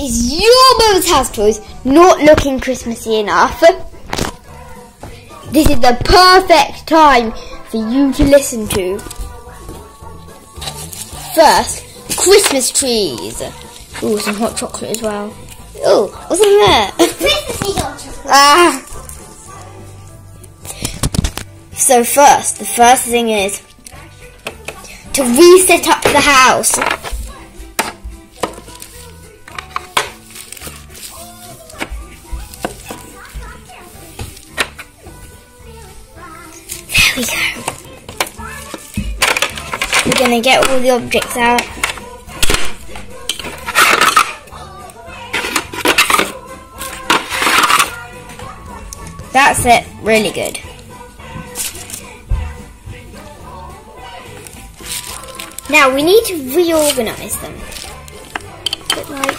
is your Bubba's House Toys not looking Christmassy enough, this is the perfect time for you to listen to. First, Christmas trees. Ooh, some hot chocolate as well. Ooh, what's in there? Christmassy hot chocolate. So first, the first thing is to reset up the house. There we go. We're going to get all the objects out. That's it. Really good. Now we need to reorganize them. But like,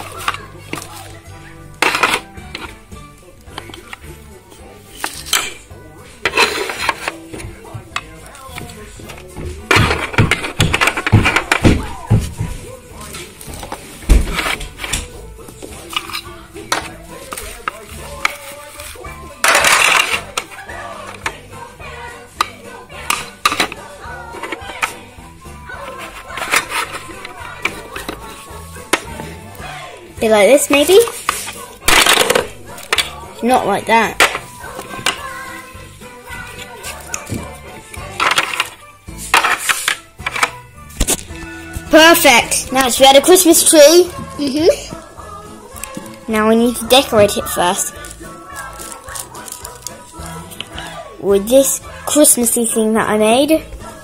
be like this, maybe? Not like that. Perfect! Now it's had a Christmas tree. Now we need to decorate it first with this Christmassy thing that I made.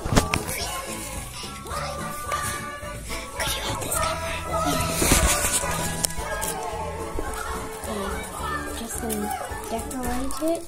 Decorate it.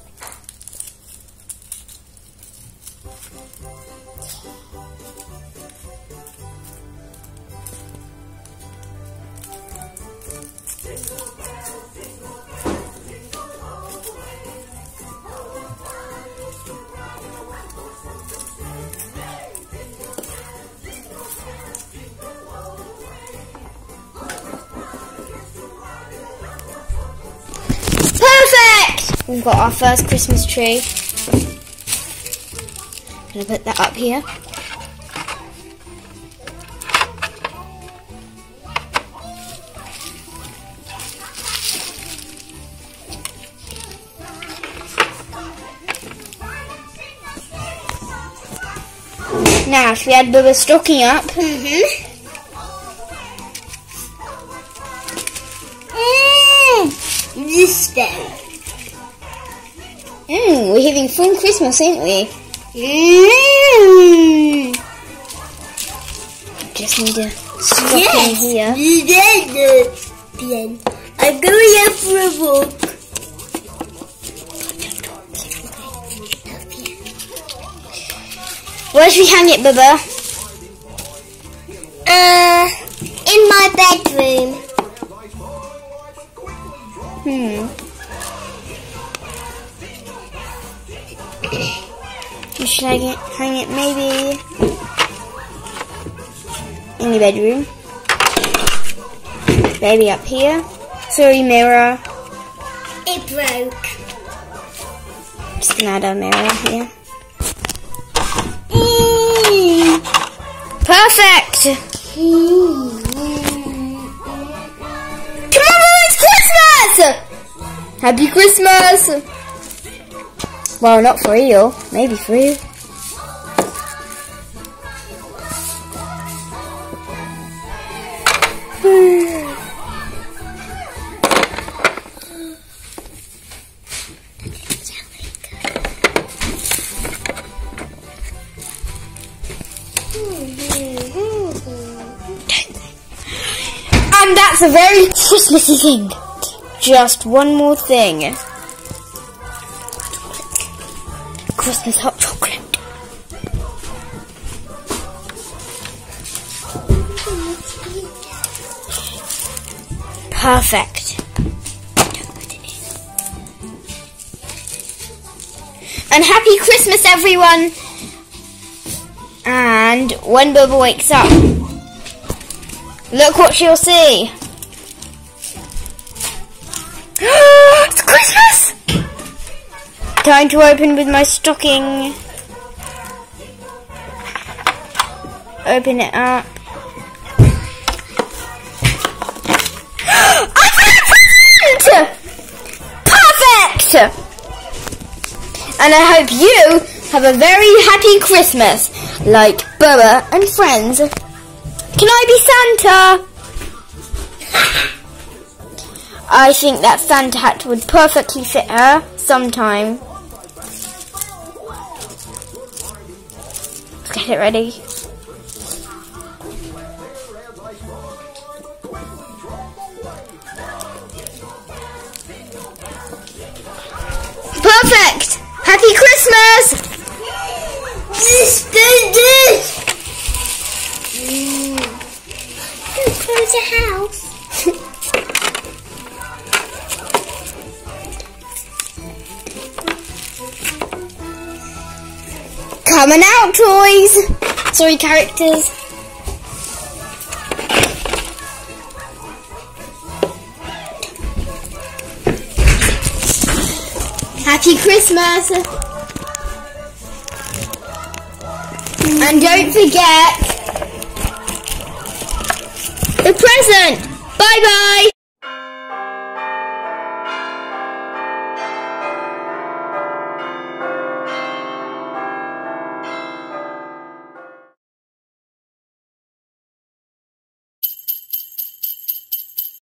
Perfect! We've got our first Christmas tree. Gonna put that up here. Now, should we add Bubba's stocking up? This day. We're having fun Christmas, ain't we? Just need to stock in here. I'm going out for a walk. Where should we hang it, Bubba? In my bedroom. You should hang it maybe in your bedroom. Maybe up here. Sorry, mirror. It broke. Just gonna add a mirror here. Perfect! Come on, it's Christmas! Happy Christmas! Well, not for you. Maybe for you. And that's a very Christmassy thing. Just one more thing. Christmas hot chocolate. Perfect. And happy Christmas, everyone. And when Bubba wakes up, look what she'll see. Time to open with my stocking. Open it up. I found a present! Perfect! And I hope you have a very happy Christmas, like Bubba and friends. Can I be Santa? I think that Santa hat would perfectly fit her sometime. Let's get it ready. Perfect! Happy Christmas! Close your house. Coming out, toys! Sorry, characters. Happy Christmas! And don't forget the present! Bye bye!